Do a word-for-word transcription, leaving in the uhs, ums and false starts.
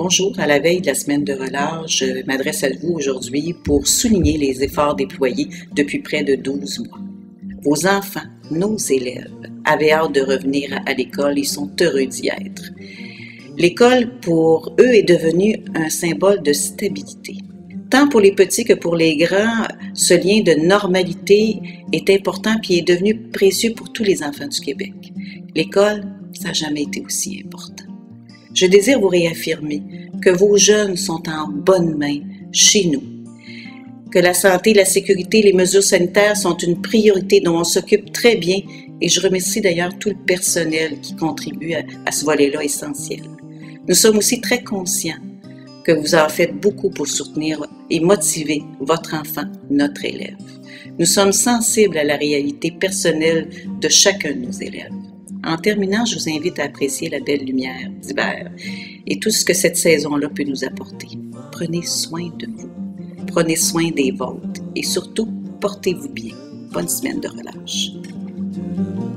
Bonjour, à la veille de la semaine de relâche, je m'adresse à vous aujourd'hui pour souligner les efforts déployés depuis près de douze mois. Vos enfants, nos élèves, avaient hâte de revenir à l'école et sont heureux d'y être. L'école, pour eux, est devenue un symbole de stabilité. Tant pour les petits que pour les grands, ce lien de normalité est important et est devenu précieux pour tous les enfants du Québec. L'école, ça n'a jamais été aussi important. Je désire vous réaffirmer que vos jeunes sont en bonnes mains chez nous, que la santé, la sécurité, les mesures sanitaires sont une priorité dont on s'occupe très bien et je remercie d'ailleurs tout le personnel qui contribue à, à ce volet-là essentiel. Nous sommes aussi très conscients que vous en faites beaucoup pour soutenir et motiver votre enfant, notre élève. Nous sommes sensibles à la réalité personnelle de chacun de nos élèves. En terminant, je vous invite à apprécier la belle lumière d'hiver et tout ce que cette saison-là peut nous apporter. Prenez soin de vous, prenez soin des vôtres et surtout, portez-vous bien. Bonne semaine de relâche.